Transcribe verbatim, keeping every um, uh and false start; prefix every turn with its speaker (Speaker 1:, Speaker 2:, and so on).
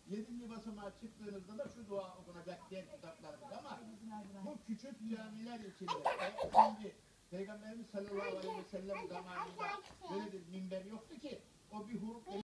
Speaker 1: Yedinci basamağa çıktığınızda da şu dua okunacak diğer kitaplarımız ama bu küçük camiler içinde e, şimdi Peygamberimiz sallallahu aleyhi ve sellem zamanında böyle bir minber yoktu ki o bir huruf